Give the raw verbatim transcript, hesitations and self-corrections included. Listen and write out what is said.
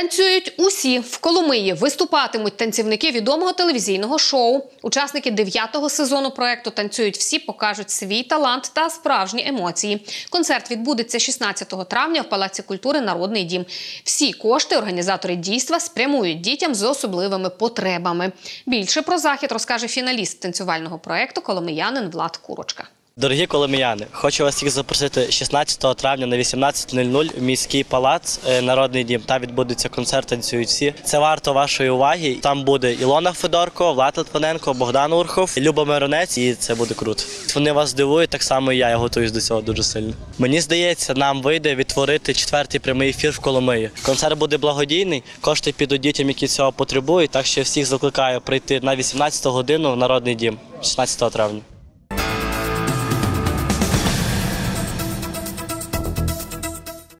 Танцюють усі. В Коломиї виступатимуть танцівники відомого телевізійного шоу. Учасники дев'ятого сезону проекту «Танцюють всі» покажуть свій талант та справжні емоції. Концерт відбудеться шістнадцятого травня в Палаці культури «Народний дім». Всі кошти організатори дійства спрямують дітям з особливими потребами. Більше про захід розкаже фіналіст танцювального проекту коломиянин Влад Курочка. Дорогі коломияни, хочу вас всіх запросити шістнадцятого травня на вісімнадцяту нуль нуль в міський палац «Народний дім». Там відбудеться концерт «Танцюють всі». Це варто вашої уваги. Там буде Ілона Федорко, Влад Литвиненко, Богдан Урхов, Люба Миронець, і це буде круто. Вони вас здивують, так само і я, я готуюсь до цього дуже сильно. Мені здається, нам вийде відтворити четвертий прямий ефір в Коломиї. Концерт буде благодійний, кошти підуть дітям, які цього потребують, так що всіх закликаю прийти на вісімнадцяту годину в «Народний дім» шістнадцятого травня.